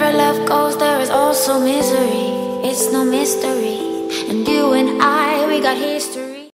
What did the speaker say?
Wherever love goes, there is also misery. It's no mystery. And you and I, we got history.